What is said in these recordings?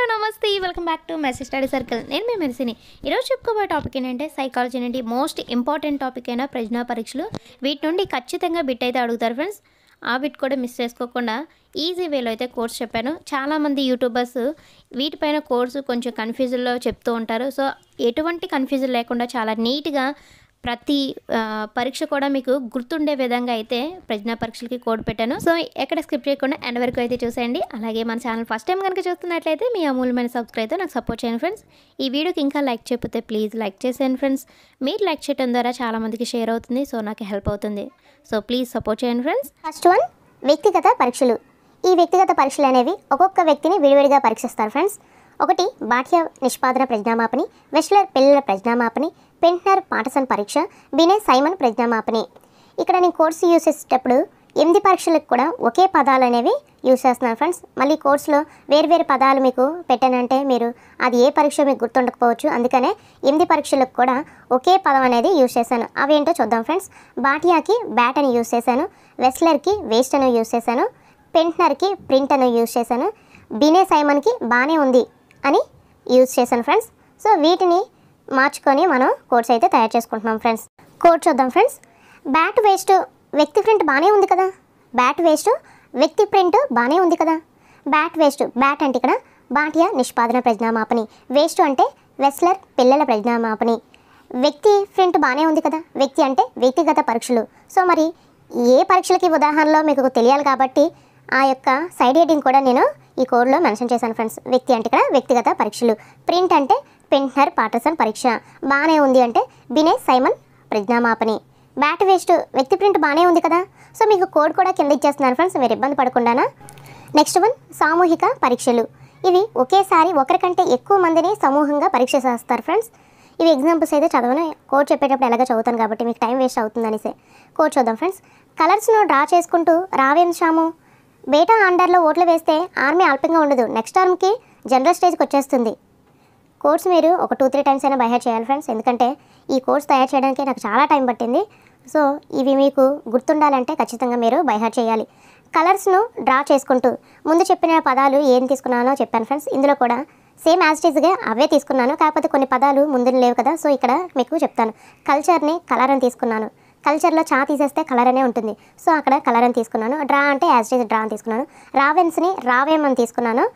నమస్తే welcome back to message study circle. నేను మీ మెరిసిని. ఈరోజు చెప్పుకోబోయే టాపిక్ ఏంటంటే సైకాలజీ నుండి మోస్ట్ ఇంపార్టెంట్ టాపిక్ అయిన ప్రశ్న పరీక్షలు. వీటి నుండి ఖచ్చితంగా బిట్ అయితే అడుగుతారు ఫ్రెండ్స్. ఆ బిట్ కూడా మిస్ చేసుకోకుండా ఈజీ వేలో అయితే కోర్స్ చెప్పాను. చాలామంది యూట్యూబర్స్ వీటిపైన కోర్సు కొంచెం కన్ఫ్యూజన్లో చెప్తూ ఉంటారు. సో ఎటువంటి కన్ఫ్యూజన్ లేకుండా చాలా నీట్గా ప్రతి పరీక్ష కూడా మీకు గుర్తుండే విధంగా అయితే ప్రశ్న పరీక్షలకి కోడ్ పెట్టాను. సో ఎక్కడ స్కిప్ చేయకుండా ఎండ్ వరకు అయితే చూసేయండి. అలాగే మన ఛానల్ ఫస్ట్ టైం కనుక చూస్తున్నట్లయితే మీ అమూల్యమైన సబ్స్క్రైబ్తో నాకు సపోర్ట్ చేయండి ఫ్రెండ్స్. ఈ వీడియోకి ఇంకా లైక్ చేయకపోతే ప్లీజ్ లైక్ చేసేయండి ఫ్రెండ్స్. మీరు లైక్ చేయడం ద్వారా చాలామందికి షేర్ అవుతుంది. సో నాకు హెల్ప్ అవుతుంది. సో ప్లీజ్ సపోర్ట్ చేయండి ఫ్రెండ్స్. ఫస్ట్ వన్, వ్యక్తిగత పరీక్షలు. ఈ వ్యక్తిగత పరీక్షలు అనేవి ఒక్కొక్క వ్యక్తిని విడివిడిగా పరీక్షిస్తారు ఫ్రెండ్స్. ఒకటి, బాహ్య నిష్పాదన ప్రజ్ఞామాపని, వెస్లర్ పిల్లల ప్రజ్ఞామాపని, పెంట్నర్ పాటసన్ పరీక్ష, బినే సైమన్ ప్రజ్ఞామాపని. ఇక్కడ నేను కోర్సు యూజ్ చేసేటప్పుడు 8 పరీక్షలకు కూడా ఒకే పదాలు అనేవి యూజ్ చేస్తున్నాను ఫ్రెండ్స్. మళ్ళీ కోర్సులో వేరు పదాలు మీకు పెట్టానంటే మీరు అది ఏ పరీక్ష మీకు గుర్తుండకపోవచ్చు. అందుకనే 8 పరీక్షలకు కూడా ఒకే పదం అనేది యూజ్ చేశాను. అవి ఏంటో చూద్దాం ఫ్రెండ్స్. బాటియాకి బ్యాట్ అని యూజ్ చేశాను, వెస్లర్కి వేస్ట్ అని యూజ్ చేశాను, పెంట్నర్కి ప్రింట్ అని యూజ్ చేశాను, బినే సైమన్కి బాగానే ఉంది అని యూజ్ చేశాను ఫ్రెండ్స్. సో వీటిని మార్చుకొని మనం కోడ్స్ అయితే తయారు చేసుకుంటున్నాం ఫ్రెండ్స్. కోడ్ చూద్దాం ఫ్రెండ్స్. బ్యాట్ వేస్ట్ వ్యక్తి ప్రింట్ బాగానే ఉంది కదా. బ్యాట్ వేస్ట్ వ్యక్తి ప్రింట్ బాగానే ఉంది కదా. బ్యాట్ వేస్ట్, బ్యాట్ అంటే ఇక్కడ బాటియా నిష్పాదన ప్రజ్ఞామాపని, వేస్ట్ అంటే వెస్లర్ పిల్లల ప్రజ్ఞామాపని. వ్యక్తి ప్రింట్ బాగానే ఉంది కదా. వ్యక్తి అంటే వ్యక్తిగత పరీక్షలు. సో మరి ఏ పరీక్షలకి ఉదాహరణలో మీకు తెలియాలి కాబట్టి ఆ యొక్క సైడ్ హెడ్డింగ్ కూడా నేను ఈ కోడ్లో మెన్షన్ చేశాను ఫ్రెండ్స్. వ్యక్తి అంటే ఇక్కడ వ్యక్తిగత పరీక్షలు, ప్రింట్ అంటే పెంట్నర్ పాటసన్ పరీక్ష, బాగానే ఉంది అంటే బినే సైమన్ ప్రజ్ఞామాపని. బ్యాట్ వేస్ట్ వ్యక్తి ప్రింట్ బాగానే ఉంది కదా. సో మీకు కోడ్ కూడా కింద ఇచ్చేస్తున్నాను ఫ్రెండ్స్, మీరు ఇబ్బంది పడకుండానా. నెక్స్ట్ వన్, సామూహిక పరీక్షలు. ఇవి ఒకేసారి ఒకరికంటే ఎక్కువ మందిని సమూహంగా పరీక్ష చేస్తారు ఫ్రెండ్స్. ఇవి ఎగ్జాంపుల్స్ అయితే చదవను, కోడ్ చెప్పేటప్పుడు ఎలాగో చదువుతాను కాబట్టి మీకు టైం వేస్ట్ అవుతుందనేసే. కోడ్ చూద్దాం ఫ్రెండ్స్. కలర్స్ను డ్రా చేసుకుంటూ రావేం షాము, బేటా అండర్లో ఓట్లు వేస్తే ఆర్మీ అల్పంగా ఉండదు, నెక్స్ట్ టర్మ్కి జనరల్ స్టేజ్కి వచ్చేస్తుంది. కోర్స్ మీరు ఒక 2-3 టైమ్స్ అయినా బైహార్ట్ చేయాలి ఫ్రెండ్స్. ఎందుకంటే ఈ కోర్స్ తయారు చేయడానికి నాకు చాలా టైం పట్టింది. సో ఇవి మీకు గుర్తుండాలంటే ఖచ్చితంగా మీరు బైహార్ట్ చేయాలి. కలర్స్ను డ్రా చేసుకుంటూ ముందు చెప్పిన పదాలు ఏం తీసుకున్నానో చెప్పాను ఫ్రెండ్స్. ఇందులో కూడా సేమ్ యాజ్ ఇట్ ఈజ్గా అవే తీసుకున్నాను, కాకపోతే కొన్ని పదాలు ముందు లేవు కదా. సో ఇక్కడ మీకు చెప్తాను. కల్చర్ని కలర్ అని తీసుకున్నాను. కల్చర్లో చా తీసేస్తే కలర్ అనే ఉంటుంది. సో అక్కడ కలర్ అని తీసుకున్నాను. డ్రా అంటే యాజ్ ఇట్ ఈజ్ డ్రా అని తీసుకున్నాను. రావెన్స్ని రావేం అని తీసుకున్నాను.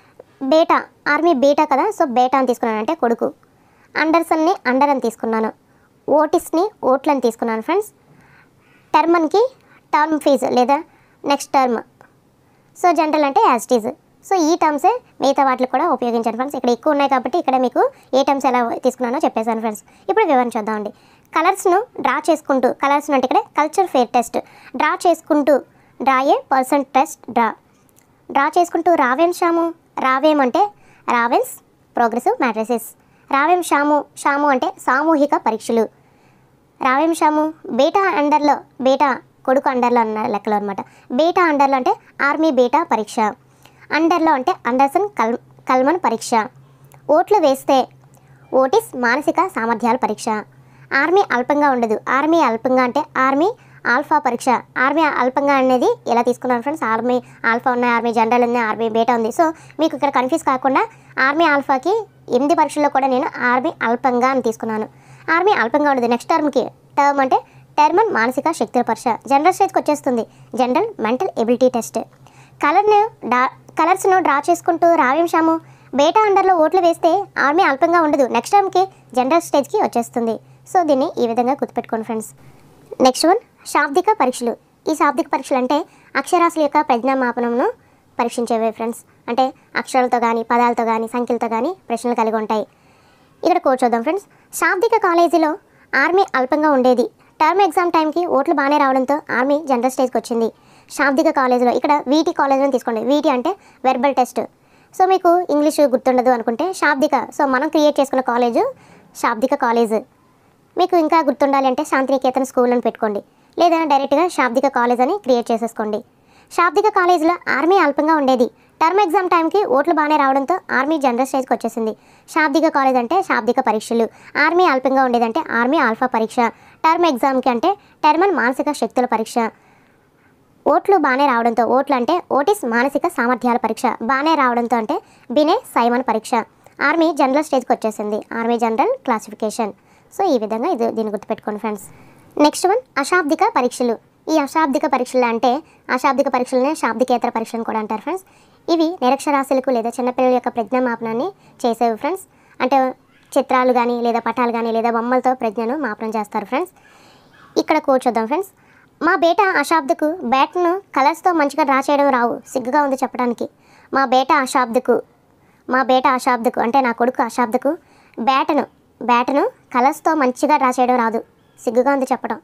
బేటా ఆర్మీ బేటా కదా, సో బేటా అని తీసుకున్నాను అంటే కొడుకు. అండర్సన్ని అండర్ అని తీసుకున్నాను. ఓటిస్ని ఓట్లని తీసుకున్నాను ఫ్రెండ్స్. టర్మన్కి టర్మ్ ఫీజు లేదా నెక్స్ట్ టర్మ్. సో జనరల్ అంటే యాజ్ ఇట్ ఈజ్. సో ఈ టర్మ్సే మిగతా వాటికి కూడా ఉపయోగించాను ఫ్రెండ్స్. ఇక్కడ ఎక్కువ ఉన్నాయి కాబట్టి ఇక్కడ మీకు ఏ టర్మ్స్ ఎలా తీసుకున్నానో చెప్పేశాను ఫ్రెండ్స్. ఇప్పుడు వివరణ చూద్దామండి. కలర్స్ను డ్రా చేసుకుంటూ, కలర్స్ను అంటే ఇక్కడ కల్చర్ ఫేర్ టెస్ట్, డ్రా చేసుకుంటూ, draw a person test, draw చేసుకుంటూ రావేం షాము, రావేం అంటే రావెన్స్ ప్రోగ్రెసివ్ మ్యాట్రిసెస్, రావేం షాము అంటే సామూహిక పరీక్షలు, రావేం షాము బేటా అండర్లో, బేటా కొడుకు అండర్లో అన్న లెక్కలో అనమాట. బేటా అండర్లో అంటే ఆర్మీ బేటా పరీక్ష, అండర్లో అంటే అండర్సన్ కల్మన్ పరీక్ష, ఓట్లు వేస్తే ఓటిస్ మానసిక సామర్థ్యాల పరీక్ష, ఆర్మీ అల్పంగా ఉండదు, ఆర్మీ అల్పంగా అంటే ఆర్మీ ఆల్ఫా పరీక్ష. ఆర్మీ అల్పంగా అనేది ఎలా తీసుకున్నాను ఫ్రెండ్స్. ఆర్మీ ఆల్ఫా ఉన్నాయి, ఆర్మీ జనరల్ ఉంది, ఆర్మీ బేటా ఉంది. సో మీకు ఇక్కడ కన్ఫ్యూజ్ కాకుండా ఆర్మీ ఆల్ఫాకి 8 పరీక్షల్లో కూడా నేను ఆర్మీ అల్పంగా అని తీసుకున్నాను. ఆర్మీ అల్పంగా ఉండదు, నెక్స్ట్ టర్మ్కి టర్మ్ అంటే టర్మన్ మానసిక శక్తుల పరీక్ష, జనరల్ స్టేజ్కి వచ్చేస్తుంది, జనరల్ మెంటల్ ఎబిలిటీ టెస్ట్. కలర్స్ను డ్రా చేసుకుంటూ రావేం షాము, బేటా అండర్లో ఓట్లు వేస్తే ఆర్మీ అల్పంగా ఉండదు, నెక్స్ట్ టర్మ్కి జనరల్ స్టేజ్కి వచ్చేస్తుంది. సో దీన్ని ఈ విధంగా గుర్తుపెట్టుకోండి ఫ్రెండ్స్. నెక్స్ట్ వన్, శాబ్దిక పరీక్షలు. ఈ శాబ్దిక పరీక్షలు అంటే అక్షరాస్యుల యొక్క ప్రజ్ఞామాపనంను పరీక్షించేవే ఫ్రెండ్స్. అంటే అక్షరాలతో కానీ పదాలతో కానీ సంఖ్యలతో కానీ ప్రశ్నలు కలిగి ఉంటాయి. ఇక్కడ కోడ్ చూద్దాం ఫ్రెండ్స్. శాబ్దిక కాలేజీలో ఆర్మీ అల్పంగా ఉండేది, టర్మ్ ఎగ్జామ్ టైంకి ఓట్లు బాగానే రావడంతో ఆర్మీ జనరల్ స్టేజ్కి వచ్చింది. శాబ్దిక కాలేజీలో ఇక్కడ వీటి కాలేజీలో తీసుకోండి. వీటి అంటే వెర్బల్ టెస్ట్. సో మీకు ఇంగ్లీష్ గుర్తుండదు అనుకుంటే శాబ్దిక, సో మనం క్రియేట్ చేసుకున్న కాలేజు శాబ్దిక కాలేజ్. మీకు ఇంకా గుర్తుండాలి అంటే శాంతినికేతన్ స్కూల్ అని పెట్టుకోండి, లేదా డైరెక్ట్గా శాబ్దిక కాలేజ్ అని క్రియేట్ చేసేసుకోండి. శాబ్దిక కాలేజీలో ఆర్మీ అల్పంగా ఉండేది, టర్మ్ ఎగ్జామ్ టైంకి ఓట్లు బాగానే రావడంతో ఆర్మీ జనరల్ స్టేజ్కి వచ్చేసింది. శాబ్దిక కాలేజ్ అంటే శాబ్దిక పరీక్షలు, ఆర్మీ అల్పంగా ఉండేదంటే ఆర్మీ ఆల్ఫా పరీక్ష, టర్మ్ ఎగ్జామ్కి అంటే టర్మన్ మానసిక శక్తుల పరీక్ష. ఓట్లు బాగానే రావడంతో, ఓట్లు అంటే ఓటిస్ మానసిక సామర్థ్యాల పరీక్ష బాగానే రావడంతో అంటే బినే సైమన్ పరీక్ష. ఆర్మీ జనరల్ స్టేజ్కి వచ్చేసింది, ఆర్మీ జనరల్ క్లాసిఫికేషన్. సో ఈ విధంగా దీన్ని గుర్తుపెట్టుకోండి ఫ్రెండ్స్. నెక్స్ట్ వన్ అశాబ్దిక పరీక్షలు. ఈ అశాబ్దిక పరీక్షలు అంటే అశాబ్దిక పరీక్షలనే శాబ్దికేతర పరీక్షలను కూడా అంటారు ఫ్రెండ్స్. ఇవి నిరక్షరాస్యులకు లేదా చిన్నపిల్లల యొక్క ప్రజ్ఞామాపనాన్ని చేసేవి ఫ్రెండ్స్. అంటే చిత్రాలు కానీ లేదా పటాలు కానీ లేదా బొమ్మలతో ప్రజ్ఞను మాపనం చేస్తారు ఫ్రెండ్స్. ఇక్కడ కోడ్ చూద్దాం ఫ్రెండ్స్. మా బేట అశాబ్దకు బ్యాట్ను కలర్స్తో మంచిగా డ్రా చేయడం రావు, సిగ్గుగా ఉంది చెప్పడానికి. మా బేట అశాబ్దకు అంటే నా కొడుకు అశాబ్దకు బ్యాటను కలర్స్తో మంచిగా డ్రా చేయడం రాదు, సిగ్గుగా ఉంది చెప్పడం.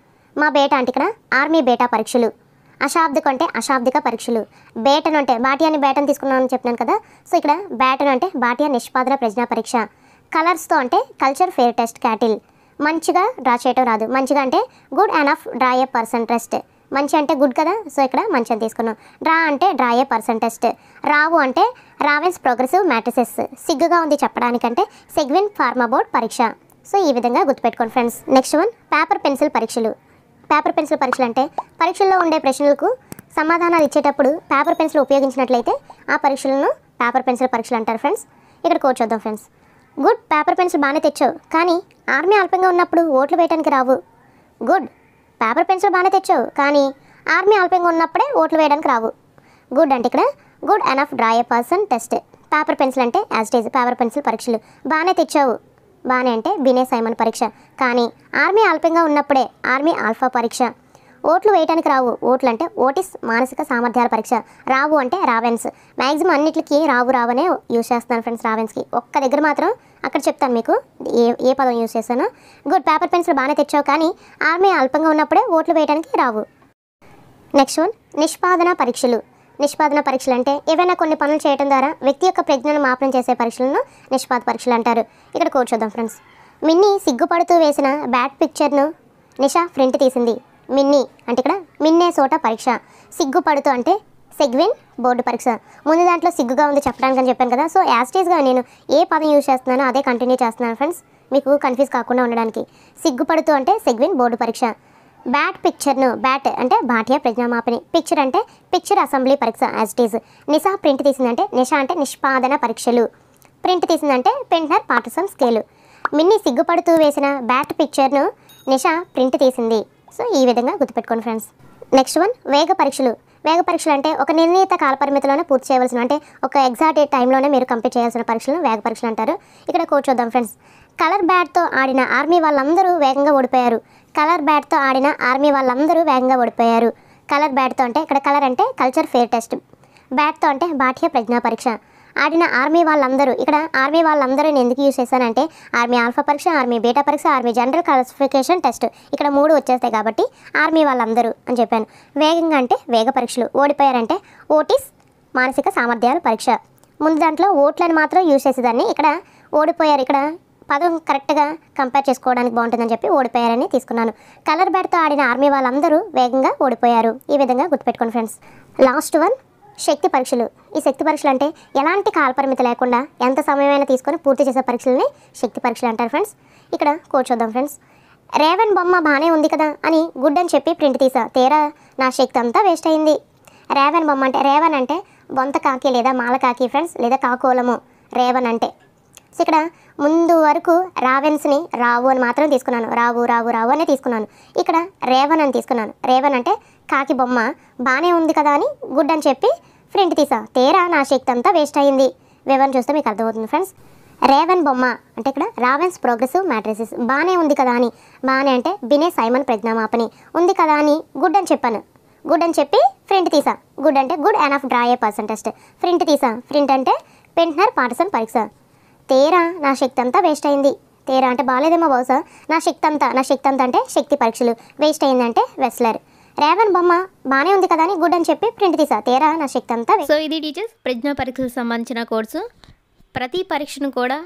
మా బేట అంటే ఇక్కడ ఆర్మీ బేటా పరీక్షలు. అశాబ్దిక అంటే అశాబ్దిక పరీక్షలు. బేటను అంటే బాటియాని బేటను తీసుకున్నామని చెప్పినాను కదా. సో ఇక్కడ బేటను అంటే బాటియా నిష్పాదన ప్రజ్ఞా పరీక్ష. కలర్స్తో అంటే కల్చర్ ఫేర్ టెస్ట్ క్యాటిల్. మంచిగా డ్రా చేయటం రాదు, మంచిగా అంటే good enough draw a person test. మంచి అంటే గుడ్ కదా, సో ఇక్కడ మంచి అని తీసుకున్నాం. డ్రా అంటే డ్రా ఏ పర్సన్ టెస్ట్. రావు అంటే రావెన్స్ ప్రోగ్రెసివ్ మ్యాట్రిసెస్. సిగ్గుగా ఉంది చెప్పడానికంటే సెగ్విన్ ఫార్మాబోర్డ్ పరీక్ష. సో ఈ విధంగా గుర్తుపెట్టుకోండి friends. Next one paper pencil పరీక్షలు. పేపర్ పెన్సిల్ పరీక్షలు అంటే పరీక్షల్లో ఉండే ప్రశ్నలకు సమాధానాలు ఇచ్చేటప్పుడు పేపర్ పెన్సిల్ ఉపయోగించినట్లయితే ఆ పరీక్షలను పేపర్ పెన్సిల్ పరీక్షలు అంటారు ఫ్రెండ్స్. ఇక్కడ కోడ్ చూద్దాం ఫ్రెండ్స్. గుడ్ పేపర్ పెన్సిల్ బాగానే తెచ్చావు, కానీ ఆర్మీ అల్పంగా ఉన్నప్పుడు ఓట్లు వేయడానికి రావు. గుడ్ పేపర్ పెన్సిల్ బాగానే తెచ్చావు, కానీ ఆర్మీ అల్పంగా ఉన్నప్పుడే ఓట్లు వేయడానికి రావు. గుడ్ అంటే ఇక్కడ good enough draw a person test. Paper pencil అంటే as it is paper pencil పరీక్షలు. బాగానే తెచ్చావు, బాగానే అంటే బినే సైమన్ పరీక్ష, కానీ ఆర్మీ అల్పంగా ఉన్నప్పుడే ఆర్మీ ఆల్ఫా పరీక్ష. ఓట్లు వేయడానికి రావు, ఓట్లు అంటే ఓటిస్ మానసిక సామర్థ్యాల పరీక్ష. రావు అంటే రావెన్స్. మ్యాక్సిమం అన్నిటికీ రావనే యూజ్ చేస్తున్నాను ఫ్రెండ్స్ రావెన్స్కి. ఒక్క దగ్గర మాత్రం అక్కడ చెప్తాను మీకు ఏ పదం యూజ్ చేశాను. గుడ్ పేపర్ పెన్సిల్ బాగానే తెచ్చావు, కానీ ఆర్మీ అల్పంగా ఉన్నప్పుడే ఓట్లు వేయడానికి రావు. నెక్స్ట్ వన్ నిష్పాదన పరీక్షలు. నిష్పాదన పరీక్షలు అంటే ఏవైనా కొన్ని పనులు చేయడం ద్వారా వ్యక్తి యొక్క ప్రజ్ఞను మాపనం చేసే పరీక్షలను నిష్పాద పరీక్షలు అంటారు. ఇక్కడ కోడ్ చూద్దాం ఫ్రెండ్స్. మిన్నీ సిగ్గుపడుతూ వేసిన బ్యాట్ పిక్చర్ను నిషా ప్రింట్ తీసింది. మిన్నీ అంటే ఇక్కడ మిన్నేసోటా పరీక్ష. సిగ్గుపడుతూ అంటే సెగ్విన్ బోర్డు పరీక్ష. ముందు దాంట్లో సిగ్గుగా ఉంది చెప్పడానికి అని చెప్పాను కదా. సో యాస్టేజ్గా నేను ఏ పదం యూజ్ చేస్తున్నానో అదే కంటిన్యూ చేస్తున్నాను ఫ్రెండ్స్, మీకు కన్ఫ్యూజ్ కాకుండా ఉండడానికి. సిగ్గుపడుతూ అంటే సెగ్విన్ బోర్డు పరీక్ష. బ్యాట్ పిక్చర్ను, బ్యాట్ అంటే బాటియా ప్రజ్ఞామాపిని, పిక్చర్ అంటే పిక్చర్ అసెంబ్లీ పరీక్ష as it is. Nisha print తీసిందంటే నిషా అంటే నిష్పాదన పరీక్షలు. ప్రింట్ తీసిందంటే పెంట్నర్ పాటర్సన్ స్కేలు. మిన్నీ సిగ్గుపడుతూ వేసిన బ్యాట్ పిక్చర్ను నిషా ప్రింట్ తీసింది. సో ఈ విధంగా గుర్తుపెట్టుకోండి ఫ్రెండ్స్. నెక్స్ట్ వన్ వేగ పరీక్షలు. వేగ పరీక్షలు అంటే ఒక నిర్ణీత కాలపరిమితిలోనే పూర్తి చేయవలసిన, అంటే ఒక ఎగ్జాక్ట్ టైంలోనే మీరు కంప్లీట్ చేయాల్సిన పరీక్షలను వేగ పరీక్షలు అంటారు. ఇక్కడ కోడ్ చూద్దాం ఫ్రెండ్స్. కలర్ బ్యాట్తో ఆడిన ఆర్మీ వాళ్ళందరూ వేగంగా ఓడిపోయారు. కలర్ బ్యాట్తో ఆడిన ఆర్మీ వాళ్ళందరూ వేగంగా ఓడిపోయారు. కలర్ బ్యాట్తో అంటే ఇక్కడ కలర్ అంటే కల్చర్ ఫేర్ టెస్ట్. బ్యాట్తో అంటే బాహ్య ప్రజ్ఞా పరీక్ష. ఆడిన ఆర్మీ వాళ్ళందరూ, ఇక్కడ ఆర్మీ వాళ్ళందరూ నేను ఎందుకు యూజ్ చేశానంటే ఆర్మీ ఆల్ఫా పరీక్ష, ఆర్మీ బీటా పరీక్ష, ఆర్మీ జనరల్ క్లాసిఫికేషన్ టెస్ట్, ఇక్కడ 3 వచ్చేస్తాయి కాబట్టి ఆర్మీ వాళ్ళందరూ అని చెప్పాను. వేగంగా అంటే వేగ పరీక్షలు. ఓడిపోయారంటే ఓటిస్ మానసిక సామర్థ్యాల పరీక్ష. ముందు దాంట్లో ఓట్లను మాత్రం యూజ్ చేసేదాన్ని, ఇక్కడ ఓడిపోయారు, ఇక్కడ పదం కరెక్ట్గా కంపేర్ చేసుకోవడానికి బాగుంటుందని చెప్పి ఓడిపోయారని తీసుకున్నాను. కలర్ బ్యాట్తో ఆడిన ఆర్మీ వాళ్ళందరూ వేగంగా ఓడిపోయారు. ఈ విధంగా గుర్తుపెట్టుకోండి ఫ్రెండ్స్. లాస్ట్ వన్ శక్తి పరీక్షలు. ఈ శక్తి పరీక్షలు అంటే ఎలాంటి కాలపరిమితి లేకుండా ఎంత సమయమైనా తీసుకొని పూర్తి చేసే పరీక్షలని శక్తి పరీక్షలు అంటారు ఫ్రెండ్స్. ఇక్కడ కోడ్ చూద్దాం ఫ్రెండ్స్. రేవన్ బొమ్మ బాగానే ఉంది కదా అని గుడ్ అని చెప్పి ప్రింట్ తీసా, తీరా నా శక్తి అంతా వేస్ట్ అయింది. రేవన్ బొమ్మ అంటే రేవన్ అంటే బొంత కాకి లేదా మాల కాకి ఫ్రెండ్స్, లేదా కాకోలము రేవన్ అంటే. సో ఇక్కడ ముందు వరకు రావెన్స్ని రావు అని మాత్రం తీసుకున్నాను, రావు రావు రావు అనే తీసుకున్నాను. ఇక్కడ రేవన్ అని తీసుకున్నాను. రేవన్ అంటే కాకి బొమ్మ బాగానే ఉంది కదా అని గుడ్ అని చెప్పి ప్రింట్ తీసా, తీరా నా శక్తి అంతా వేస్ట్ అయ్యింది. వివరణ చూస్తే మీకు అర్థమవుతుంది ఫ్రెండ్స్. రేవన్ బొమ్మ అంటే ఇక్కడ రావెన్స్ ప్రోగ్రెసివ్ మ్యాట్రిసెస్. బాగానే ఉంది కదా అని, బాగానే అంటే బినే సైమన్ ప్రజ్ఞామాపని, ఉంది కదా అని గుడ్ అని చెప్పాను. గుడ్ అని చెప్పి ప్రింట్ తీసా. గుడ్ అంటే good enough draw a person test. Print తీసా. ప్రింట్ అంటే పెంట్నర్ పాటర్సన్ పరీక్ష. తీరా నా శక్తి అంతా వేస్ట్ అయింది. తీరా అంటే బాగాలేదేమో బహుశా. నా శక్తి అంతా అంటే శక్తి పరీక్షలు. వేస్ట్ అయిందంటే వెస్లర్. రేవన్ బొమ్మ బాగానే ఉంది కదా అని గుడ్ అని చెప్పి ప్రింట్ తీసా, తీరా నా శక్తి అంతా. సో ఇది టీచర్స్ ప్రజ్ఞా పరీక్షలకు సంబంధించిన కోర్సు. ప్రతి పరీక్షను కూడా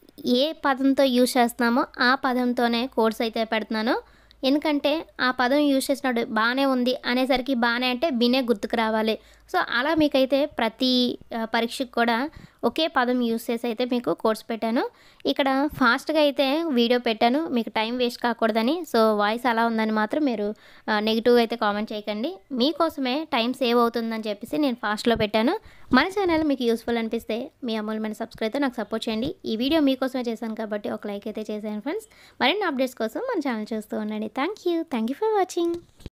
ఏ పదంతో యూజ్ చేస్తున్నామో ఆ పదంతోనే కోర్స్ అయితే పెడుతున్నాను. ఎందుకంటే ఆ పదం యూజ్ చేసినప్పుడు బాగానే ఉంది అనేసరికి బాగానే అంటే బినే గుర్తుకు రావాలి. సో అలా మీకైతే ప్రతి పరీక్షకు కూడా ఒకే పదం యూస్ చేసి అయితే మీకు కోర్స్ పెట్టాను. ఇక్కడ ఫాస్ట్గా అయితే వీడియో పెట్టాను మీకు టైం వేస్ట్ కాకూడదని. సో వాయిస్ అలా ఉందని మాత్రం మీరు నెగిటివ్ అయితే కామెంట్ చేయకండి. మీకోసమే టైం సేవ్ అవుతుందని చెప్పేసి నేను ఫాస్ట్లో పెట్టాను. మన ఛానల్ మీకు యూస్ఫుల్ అనిపిస్తే మీ అమూల్యమైన సబ్స్క్రైబ్తో నాకు సపోర్ట్ చేయండి. ఈ వీడియో మీకోసమే చేశాను కాబట్టి ఒక లైక్ అయితే చేశాను ఫ్రెండ్స్. మరిన్ని అప్డేట్స్ కోసం మన ఛానల్ చూస్తూ ఉండండి. Thank you for watching.